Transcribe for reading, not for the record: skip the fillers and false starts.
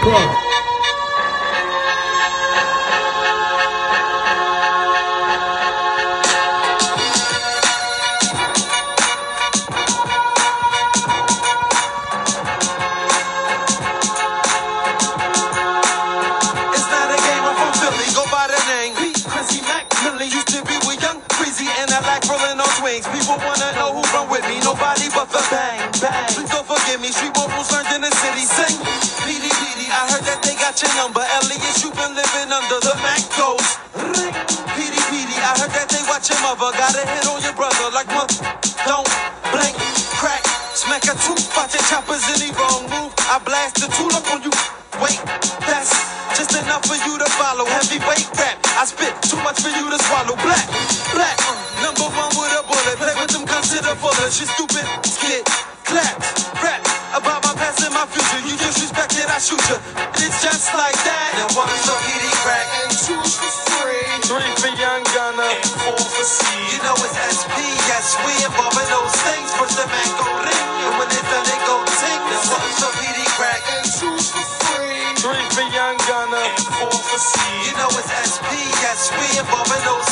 Crunk. People wanna know who run with me, nobody but the bang, bang. Please don't forgive me, street rules learned in the city. Sing, PD, I heard that they got your number. Elliot, you been living under the Mac goes. Ring, PD, I heard that they watch your mother. Got a hit on your brother, like mother. Don't blink, crack, smack a tooth, watch your choppers any wrong move. I blast the tool up on you. Wait, that's just enough for you to follow. Heavyweight rap, I spit too much for you to swallow. Black, number one with a bullet. Play with them guns to the fullest. You stupid, skid, claps, rap about my past and my future. You disrespected, I shoot you. It's just like that. Now one's for PD crack and two's for free. 3 for Young Gunner and 4 for C. You know it's SP, yes, we involving those things. Push the man go ring, and when it's done they go ting. Now one's for PD crack and two's for free. 3 for Young Gunner and 4 for C. You know it's SP, yes, we involving those